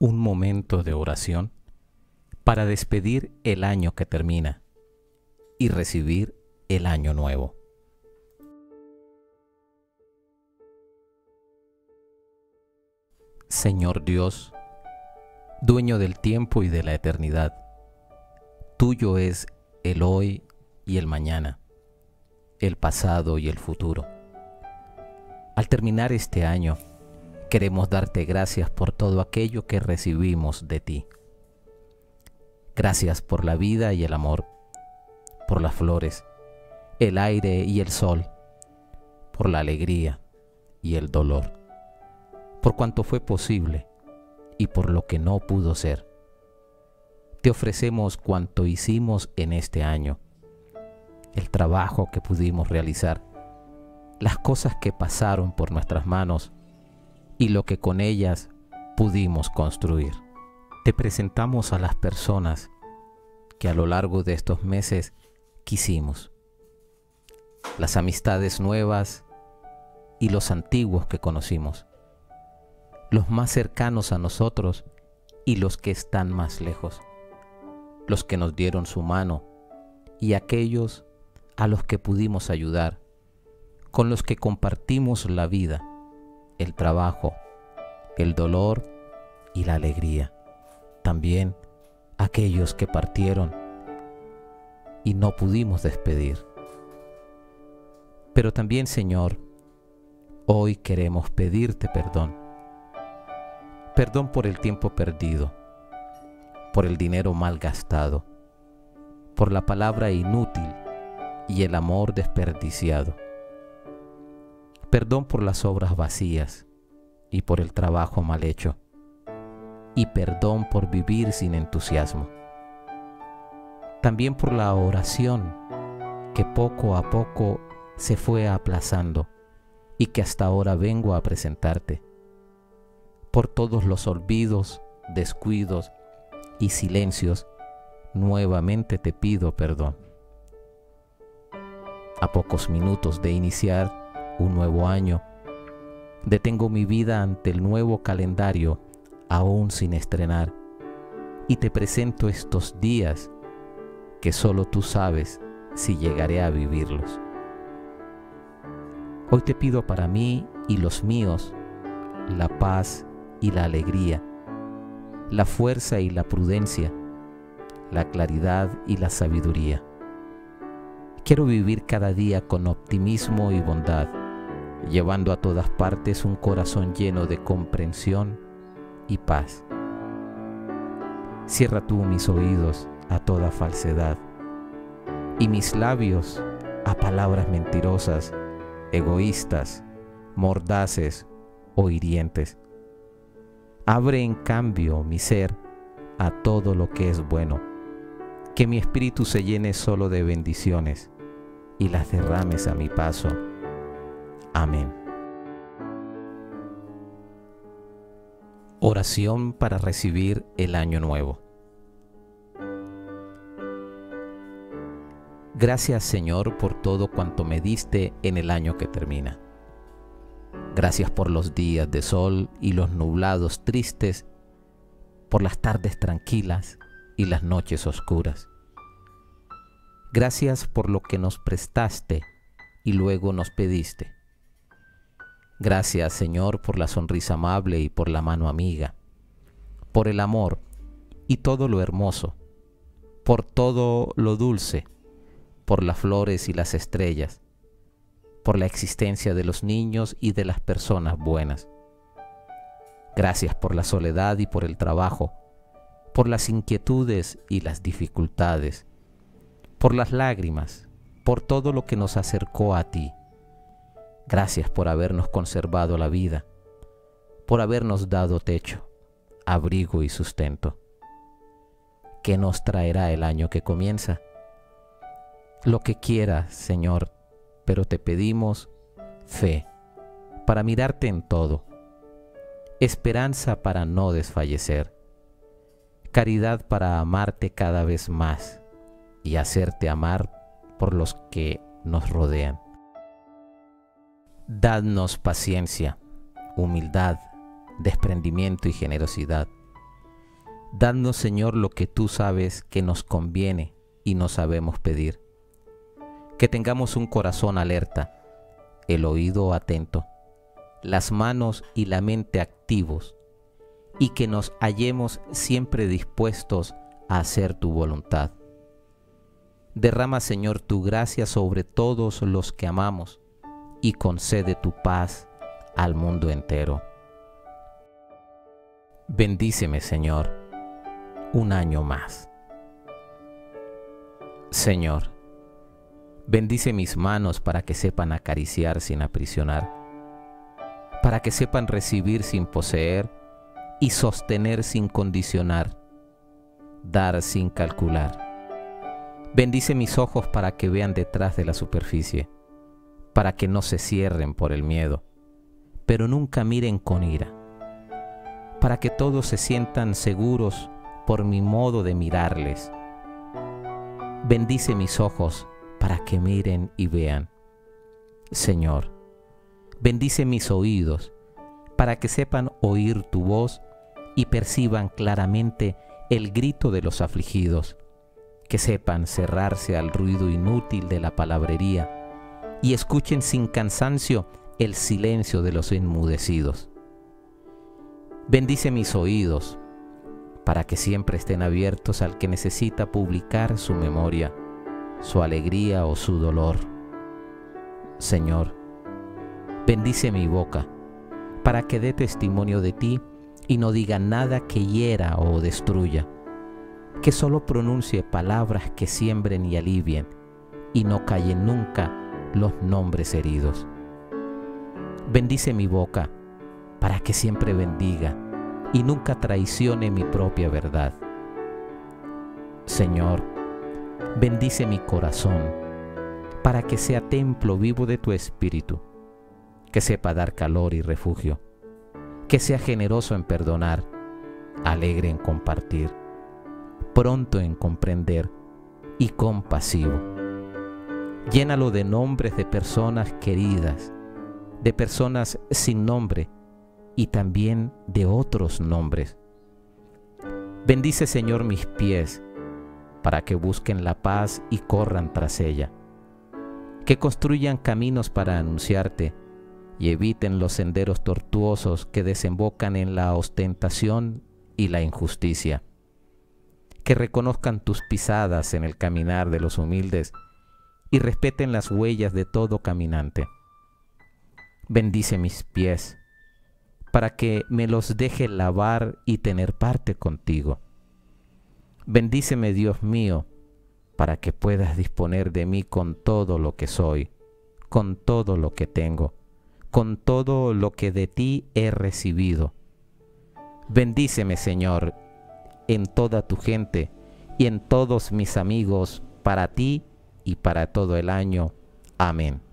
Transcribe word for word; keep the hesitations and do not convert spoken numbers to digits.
un momento de oración para despedir el año que termina y recibir el año nuevo. Señor Dios, dueño del tiempo y de la eternidad, tuyo es el hoy y el mañana, el pasado y el futuro. Al terminar este año, queremos darte gracias por todo aquello que recibimos de ti. Gracias por la vida y el amor, por las flores, el aire y el sol, por la alegría y el dolor, por cuanto fue posible y por lo que no pudo ser. Te ofrecemos cuanto hicimos en este año, el trabajo que pudimos realizar, las cosas que pasaron por nuestras manos y lo que con ellas pudimos construir. Te presentamos a las personas que a lo largo de estos meses quisimos, las amistades nuevas y los antiguos que conocimos, los más cercanos a nosotros y los que están más lejos, los que nos dieron su mano y aquellos a los que pudimos ayudar, con los que compartimos la vida, el trabajo, el dolor y la alegría. También aquellos que partieron y no pudimos despedir. Pero también, Señor, hoy queremos pedirte perdón. Perdón por el tiempo perdido, por el dinero mal gastado, por la palabra inútil y el amor desperdiciado. Perdón por las obras vacías y por el trabajo mal hecho. Y perdón por vivir sin entusiasmo. También por la oración que poco a poco se fue aplazando y que hasta ahora vengo a presentarte. Por todos los olvidos, descuidos y silencios, nuevamente te pido perdón. A pocos minutos de iniciar un nuevo año, detengo mi vida ante el nuevo calendario aún sin estrenar y te presento estos días que solo tú sabes si llegaré a vivirlos. Hoy te pido para mí y los míos la paz y la alegría, la fuerza y la prudencia, la claridad y la sabiduría. Quiero vivir cada día con optimismo y bondad, llevando a todas partes un corazón lleno de comprensión y paz. Cierra tú mis oídos a toda falsedad y mis labios a palabras mentirosas, egoístas, mordaces o hirientes. Abre en cambio mi ser a todo lo que es bueno, que mi espíritu se llene solo de bendiciones y las derrames a mi paso. Amén. Oración para recibir el año nuevo. Gracias, Señor, por todo cuanto me diste en el año que termina. Gracias por los días de sol y los nublados tristes, por las tardes tranquilas y las noches oscuras. Gracias por lo que nos prestaste y luego nos pediste. Gracias, Señor, por la sonrisa amable y por la mano amiga, por el amor y todo lo hermoso, por todo lo dulce, por las flores y las estrellas, por la existencia de los niños y de las personas buenas. Gracias por la soledad y por el trabajo, por las inquietudes y las dificultades, por las lágrimas, por todo lo que nos acercó a ti. Gracias por habernos conservado la vida, por habernos dado techo, abrigo y sustento. ¿Qué nos traerá el año que comienza? Lo que quieras, Señor, pero te pedimos fe para mirarte en todo, esperanza para no desfallecer, caridad para amarte cada vez más y hacerte amar por los que nos rodean. Dadnos paciencia, humildad, desprendimiento y generosidad, Danos, Señor, lo que tú sabes que nos conviene y no sabemos pedir. Que tengamos un corazón alerta, el oído atento, las manos y la mente activos, y que nos hallemos siempre dispuestos a hacer tu voluntad. Derrama, Señor, tu gracia sobre todos los que amamos y concede tu paz al mundo entero. Bendíceme, Señor, un año más. Señor, bendice mis manos para que sepan acariciar sin aprisionar, para que sepan recibir sin poseer y sostener sin condicionar, dar sin calcular. Bendice mis ojos para que vean detrás de la superficie, para que no se cierren por el miedo, pero nunca miren con ira, para que todos se sientan seguros por mi modo de mirarles. Bendice mis ojos para que miren y vean. Señor, bendice mis oídos para que sepan oír tu voz y perciban claramente el grito de los afligidos, que sepan cerrarse al ruido inútil de la palabrería y escuchen sin cansancio el silencio de los enmudecidos. Bendice mis oídos para que siempre estén abiertos al que necesita publicar su memoria, su alegría o su dolor. Señor, bendice mi boca para que dé testimonio de ti y no diga nada que hiera o destruya, que solo pronuncie palabras que siembren y alivien y no callen nunca los nombres heridos. Bendice mi boca para que siempre bendiga y nunca traicione mi propia verdad. Señor, bendice mi corazón para que sea templo vivo de tu espíritu, que sepa dar calor y refugio, que sea generoso en perdonar, alegre en compartir, pronto en comprender y compasivo. Llénalo de nombres de personas queridas, de personas sin nombre y también de otros nombres. Bendice, Señor, mis pies para que busquen la paz y corran tras ella, que construyan caminos para anunciarte y eviten los senderos tortuosos que desembocan en la ostentación y la injusticia, que reconozcan tus pisadas en el caminar de los humildes y respeten las huellas de todo caminante. Bendice mis pies para que me los deje lavar y tener parte contigo. Bendíceme, Dios mío, para que puedas disponer de mí con todo lo que soy, con todo lo que tengo, con todo lo que de ti he recibido. Bendíceme, Señor, en toda tu gente y en todos mis amigos, para ti y para todo el año. Amén.